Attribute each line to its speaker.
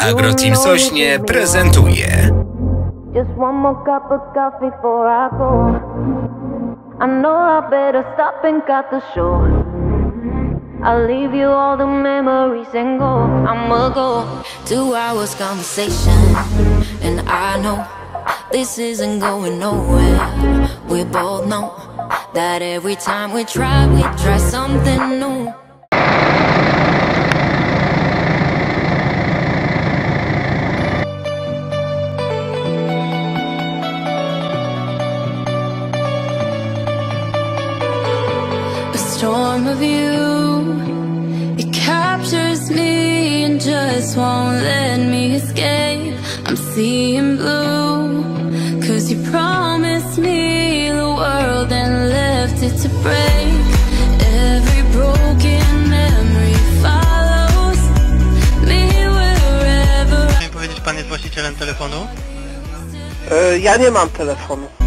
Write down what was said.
Speaker 1: Agroteam Sośnie prezentuje.
Speaker 2: Just one more cup of coffee before I go. I know I better stop and cut the show. I'll leave you all the memories and go. I'ma go. 2 hours conversation, and I know this isn't going nowhere. We both know that every time we try something new.
Speaker 3: Storm of you, it captures me and just won't let me escape. I'm seeing blue, 'cause you promised me the world and left it to break. Every broken memory follows me wherever.
Speaker 4: Chciałem powiedzieć, pan jest właścicielem telefonu?
Speaker 5: Ja nie mam telefonu.